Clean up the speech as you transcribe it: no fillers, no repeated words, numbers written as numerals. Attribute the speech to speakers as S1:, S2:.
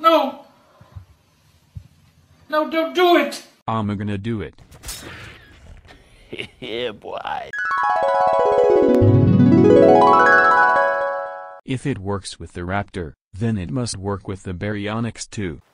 S1: No! No, don't do it!
S2: I'm gonna do it.
S3: Yeah, boy.
S2: If it works with the raptor, then it must work with the baryonyx too.